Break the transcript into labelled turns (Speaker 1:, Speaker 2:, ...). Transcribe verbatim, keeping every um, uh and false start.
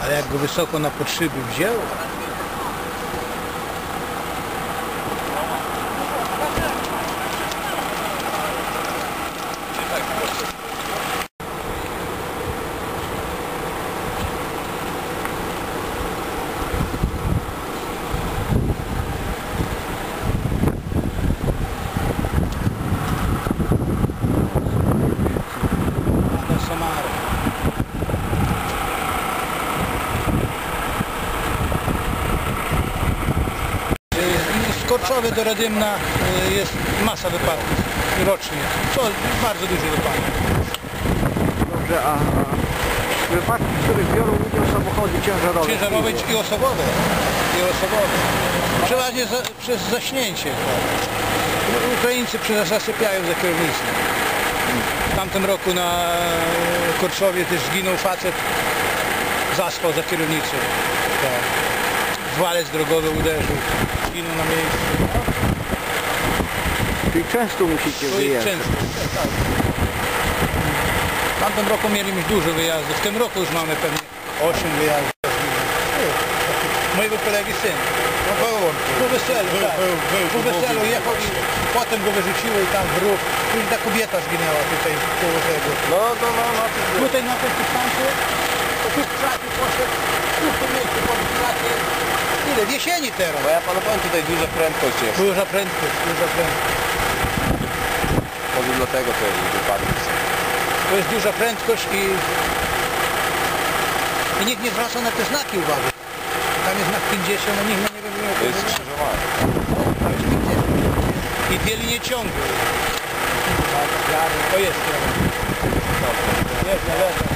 Speaker 1: Ale jak go wysoko na podszyby wziął, z Korczowy do Radymna jest masa wypadków rocznie. Co bardzo dużo wypadków.
Speaker 2: Dobrze, a, a wypadki, w których biorą udział samochody ciężarowe?
Speaker 1: Ciężarowe i osobowe. I osobowe. Przeważnie za, przez zaśnięcie. Ukraińcy zasypiają za kierownictwem. W tamtym roku na Korczowie też zginął facet, zaspał za kierownicą. Tak. Walec drogowy uderzył, zginął na miejscu.
Speaker 2: Czyli często musicie
Speaker 1: To
Speaker 2: wyjeżdżać?
Speaker 1: Często, tak. W tamtym roku mieliśmy dużo wyjazdów, w tym roku już mamy pewnie osiem wyjazdów. Mojego kolegi syn.
Speaker 3: No był on.
Speaker 1: Po weselu,
Speaker 3: Był,
Speaker 1: tak.
Speaker 3: był, był,
Speaker 1: Po
Speaker 3: był,
Speaker 1: weselu
Speaker 3: był.
Speaker 1: jechał i potem go wyrzuciło i tam w rów. Później ta kobieta zginęła tutaj koło tego.
Speaker 3: No, no, no, no.
Speaker 1: Tutaj na tym dystansie, to tu w krzaki poszedł, tu w tym miejscu po krzaki. Ile? W jesieni teraz.
Speaker 3: Bo ja panu powiem, tutaj duża prędkość jest.
Speaker 1: Duża prędkość, duża prędkość.
Speaker 3: Może dlatego to jest wypadek.
Speaker 1: To jest duża prędkość i, i nikt nie zwraca na te znaki uwagi. Tam jest znak pięćdziesiąt, no nikt nie wiem, nie
Speaker 3: To jest skrzyżowanie.
Speaker 1: I dwie linie ciągłe. To jest. Jest na lewo.